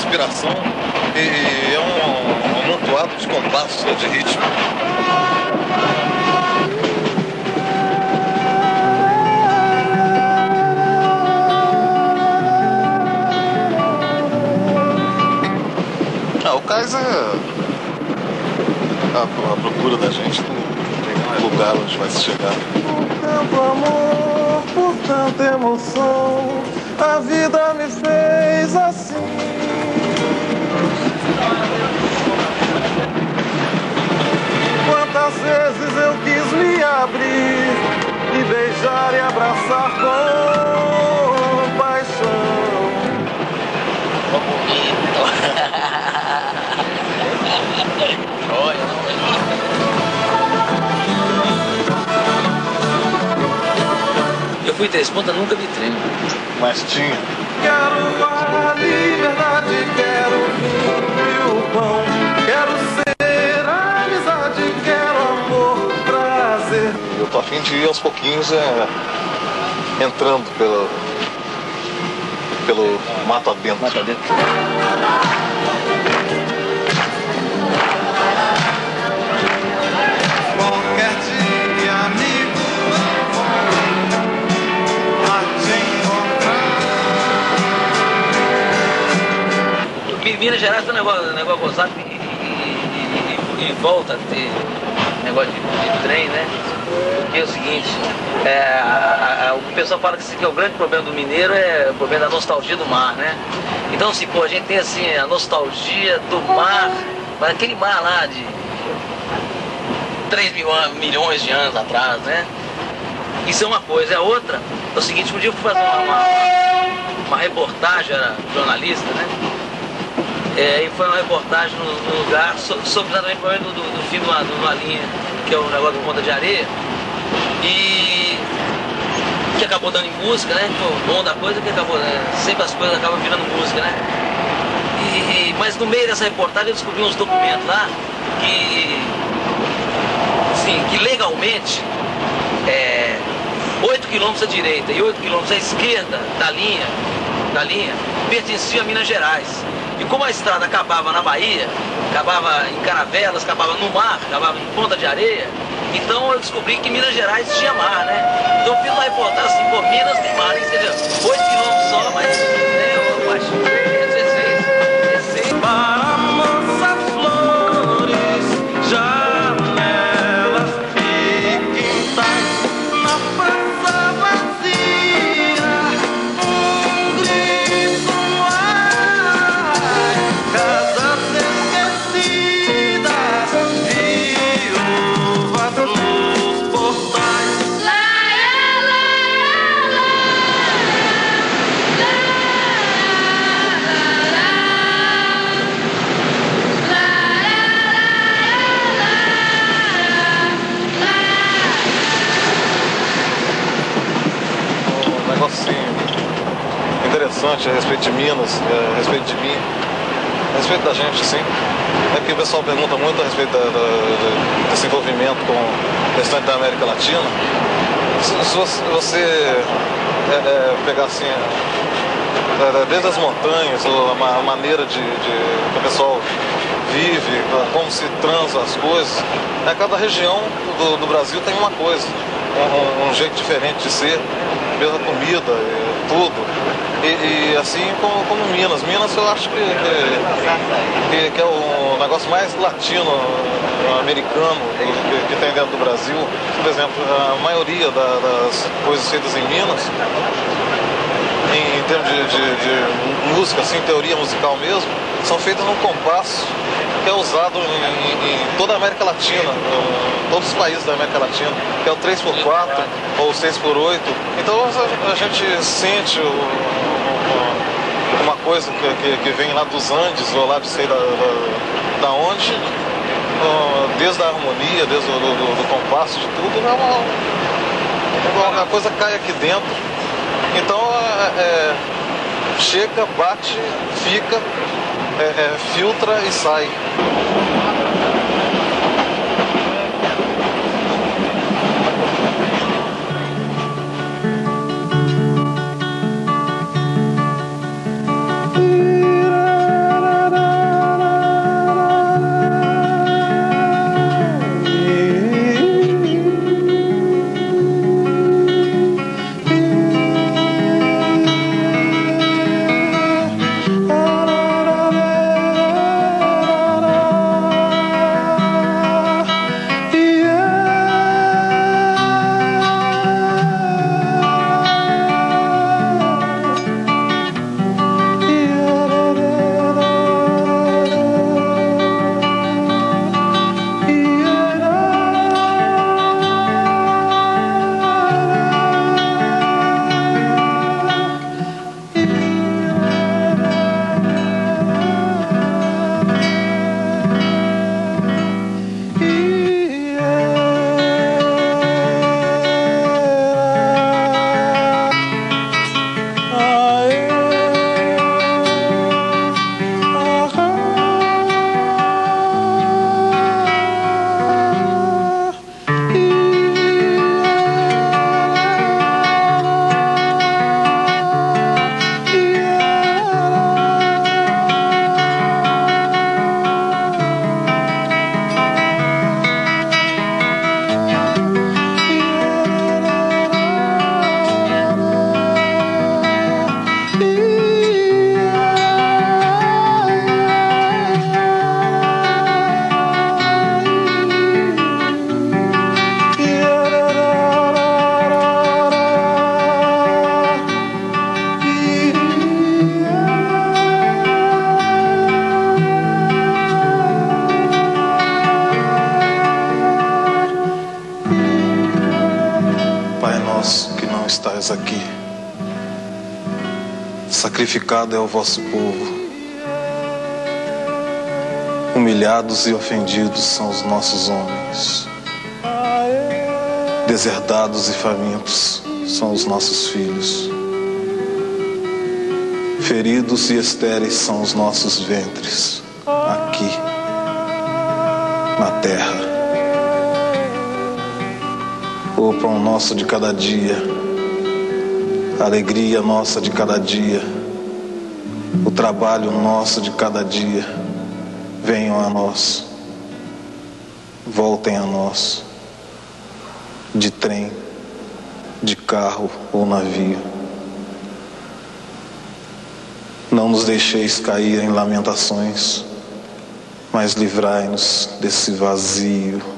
respiração e é um amontoado de compassos, né, de ritmo. O cais é a procura da gente, tem um lugar onde vai se chegar. Por tanto amor, por tanta emoção, a vida me fez assim. Quantas vezes eu quis me abrir e beijar e abraçar com paixão. Eu fui 3 pontas, nunca vi trem. Mas tinha. Quero a liberdade, quero o vinho e o pão. Quero ser a amizade, quero amor, prazer. Eu tô a fim de ir aos pouquinhos entrando pelo mato adentro. Mata dentro. Qualquer dia, amigo, a te encontrar. Minas Gerais tem um negócio gozado e volta a ter negócio de trem, né? Porque é o seguinte, o pessoal fala que o grande problema do mineiro é o problema da nostalgia do mar, né? Então, assim, pô, a gente tem assim a nostalgia do mar, mas aquele mar lá de 3 milhões de anos atrás, né? Isso é uma coisa. A outra é o seguinte, um dia eu fui fazer uma reportagem, era jornalista, né? E foi uma reportagem no lugar sobre exatamente o problema do fim de uma linha, que é o negócio do Ponta de Areia, e que acabou dando em música, né? O bom da coisa é que acabou, sempre as coisas acabam virando música, né? Mas no meio dessa reportagem eu descobri uns documentos lá que legalmente 8 quilômetros à direita e 8 quilômetros à esquerda da linha pertenciam a Minas Gerais. E como a estrada acabava na Bahia, acabava em Caravelas, acabava no mar, acabava em Ponta de Areia, então eu descobri que Minas Gerais tinha mar, né? Então eu fiz uma reportagem assim, pô, Minas tem mar, entendeu? 8 quilômetros só, mas eu acho 16. Para mansas flores, janelas e quintais, na praça vazia, grito no ar, casas esquecidas, viúvas nos portais. Um negocinho interessante a respeito de Minas, a respeito de mim, a respeito da gente, sim. É que o pessoal pergunta muito a respeito desse envolvimento com o restante da América Latina. Se você pegar assim, desde as montanhas, a maneira que o pessoal vive, como se transa as coisas, cada região do Brasil tem uma coisa, um jeito diferente de ser, mesma comida, tudo. E assim como Minas. Minas eu acho que é o negócio mais latino-americano que tem dentro do Brasil. Por exemplo, a maioria das coisas feitas em Minas, em termos de música, assim, teoria musical mesmo, são feitas num compasso que é usado em toda a América Latina, todos os países da América Latina, que é o 3x4 ou 6x8. Então a gente sente uma coisa que vem lá dos Andes, ou lá de sei da onde, desde a harmonia, desde o compasso, de tudo, uma coisa cai aqui dentro. Então chega, bate, fica, filtra e sai. estais aqui. Sacrificado é o vosso povo. Humilhados e ofendidos são os nossos homens. Deserdados e famintos são os nossos filhos. Feridos e estéreis são os nossos ventres, aqui, na terra. O pão nosso de cada dia, a alegria nossa de cada dia, o trabalho nosso de cada dia, venham a nós, voltem a nós, de trem, de carro ou navio. Não nos deixeis cair em lamentações, mas livrai-nos desse vazio